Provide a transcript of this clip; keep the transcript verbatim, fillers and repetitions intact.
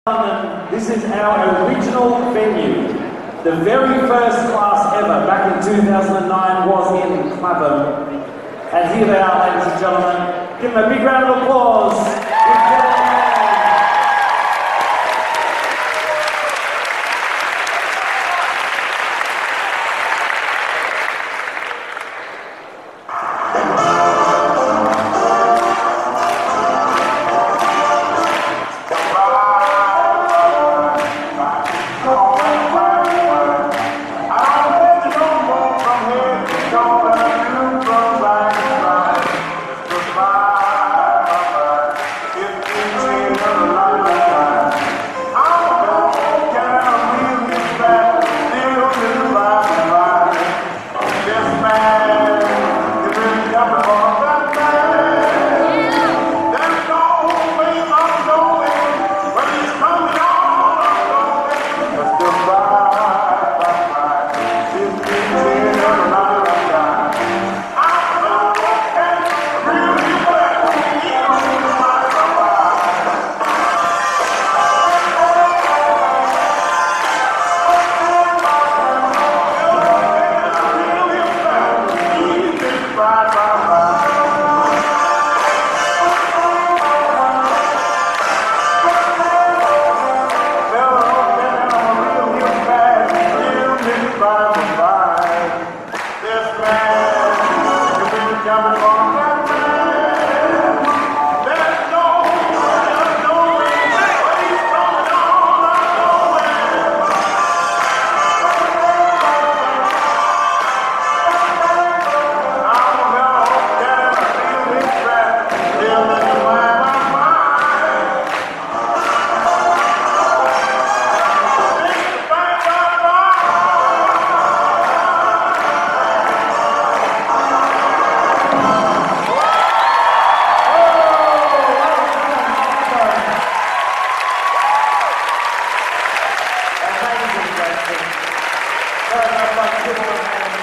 This is our original venue. The very first class ever, back in two thousand nine, was in Clapham. And here they are, ladies and gentlemen. Give them a big round of applause. Kibble